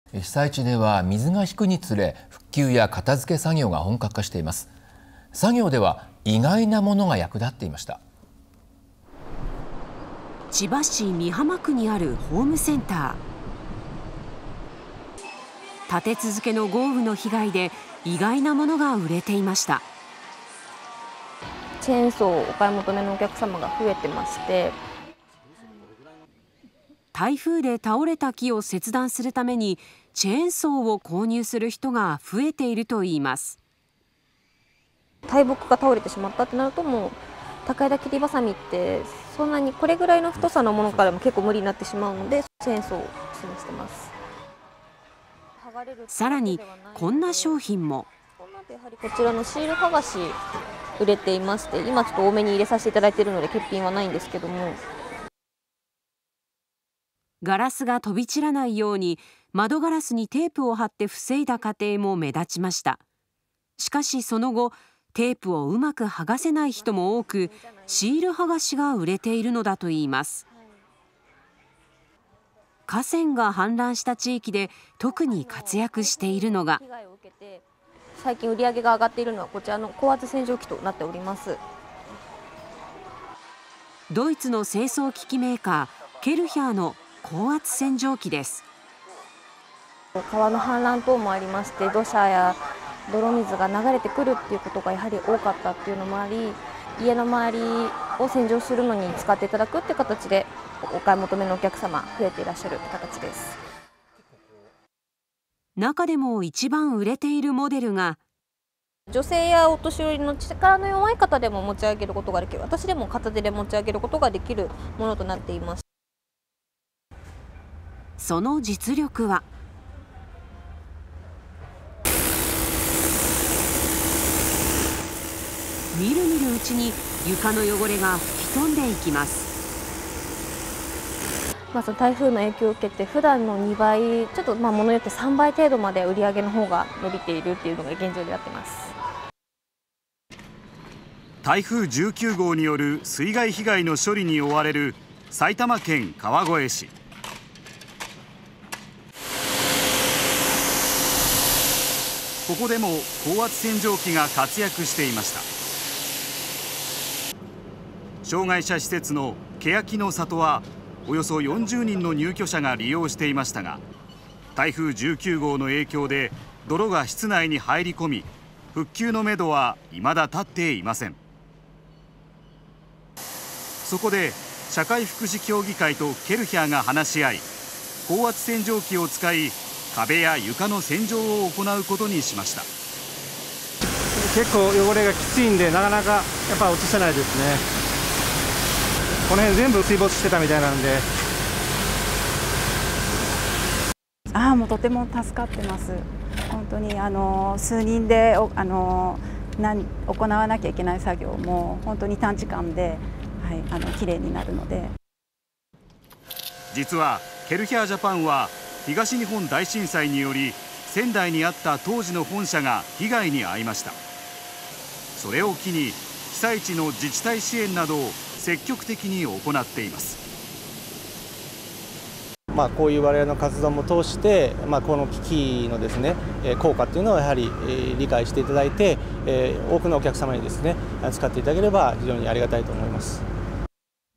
被災地では水が引くにつれ復旧や片付け作業が本格化しています。作業では意外なものが役立っていました。 千葉市美浜区にあるホームセンター。立て続けの豪雨の被害で意外なものが売れていました。 チェーンソーをお買い求めのお客様が増えてまして、 台風で倒れた木を切断するためにチェーンソーを購入する人が増えているといいます。 大木が倒れてしまったってなると、もう高枝切りばさみってそんなにこれぐらいの太さのものからも結構無理になってしまうので、チェーンソーをお勧めしてます。 さらにこんな商品も。 やはりこちらのシール剥がし売れていまして、今ちょっと多めに入れさせていただいているので欠品はないんですけども、 ガラスが飛び散らないように窓ガラスにテープを貼って防いだ家庭も目立ちました。しかしその後テープをうまく剥がせない人も多く、シール剥がしが売れているのだといいます。河川が氾濫した地域で特に活躍しているのが、 最近売り上げが上がっているのはこちらの高圧洗浄機となっております。 ドイツの清掃機器メーカーケルヒャーの高圧洗浄機です。 川の氾濫等もありまして、土砂や泥水が流れてくるっていうことがやはり多かったっていうのもあり、家の周りを洗浄するのに使っていただくって形でお買い求めのお客様増えていらっしゃるって形です。 中でも一番売れているモデルが、 女性やお年寄りの力の弱い方でも持ち上げることができる、私でも片手で持ち上げることができるものとなっています。 その実力は、みるみるうちに床の汚れが吹き飛んでいきます。 その台風の影響を受けて普段の2倍、ちょっと物によって3倍程度まで売り上げの方が伸びているっていうのが現状でやってます。 台風19号による水害被害の処理に追われる埼玉県川越市。ここでも高圧洗浄機が活躍していました。障害者施設の欅の里はおよそ40人の入居者が利用していましたが、台風19号の影響で泥が室内に入り込み、復旧のめどは未だ立っていません。そこで社会福祉協議会とケルヒャーが話し合い、高圧洗浄機を使い壁や床の洗浄を行うことにしました。 結構汚れがきついんで、なかなかやっぱ落とせないですね。この辺全部水没してたみたいなんで。 もうとても助かってます。本当に数人で行わなきゃいけない作業も本当に短時間で、きれいになるので。 実はケルヒャージャパンは東日本大震災により仙台にあった当時の本社が被害に遭いました。それを機に被災地の自治体支援などを積極的に行っています。 こういう我々の活動も通して、この機器のですね効果というのをやはり理解していただいて、多くのお客様にですね使っていただければ非常にありがたいと思います。